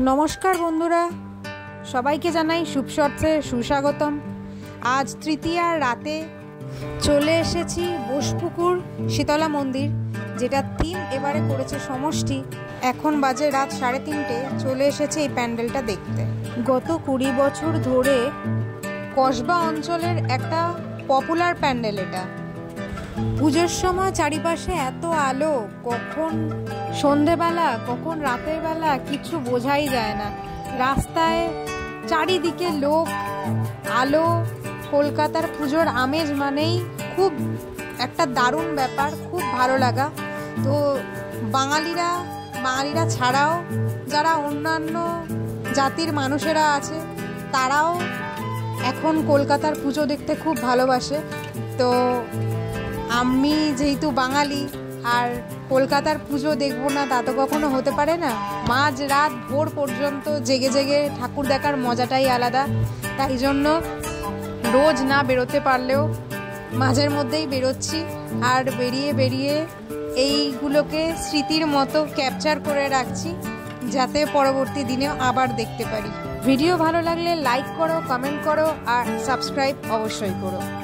নমস্কার বন্ধুরা, সবাইকে জানাই শুভসর্থে সুস্বাগতম। আজ তৃতীয়ার রাতে চলে এসেছি বোসপুকুর শীতলা মন্দির, যেটা থিম এবারে করেছে সমষ্টি। এখন বাজে রাত 3:30। চলে এসেছে এই প্যান্ডেলটা দেখতে। গত 20 বছর ধরে কসবা অঞ্চলের একটা পপুলার প্যান্ডেল এটা। পুজোর সময় চারিপাশে এত আলো, কখন সন্ধেবেলা কখন রাতের বেলা কিছু বোঝাই যায় না। রাস্তায় চারিদিকে লোক, আলো। কলকাতার পুজোর আমেজ মানেই খুব একটা দারুণ ব্যাপার, খুব ভালো লাগা। তো বাঙালিরা ছাড়াও যারা অন্যান্য জাতির মানুষেরা আছে, তারাও এখন কলকাতার পুজো দেখতে খুব ভালোবাসে। তো আমি যেহেতু বাঙালি, আর কলকাতার পুজো দেখবো না তা তো কখনো হতে পারে না। মাঝ রাত ভোর পর্যন্ত জেগে জেগে ঠাকুর দেখার মজাটাই আলাদা। তাই জন্য রোজ না বেরোতে পারলেও মাঝের মধ্যেই বেরোচ্ছি, আর বেরিয়ে এইগুলোকে স্মৃতির মতো ক্যাপচার করে রাখছি, যাতে পরবর্তী দিনেও আবার দেখতে পারি। ভিডিও ভালো লাগলে লাইক করো, কমেন্ট করো, আর সাবস্ক্রাইব অবশ্যই করো।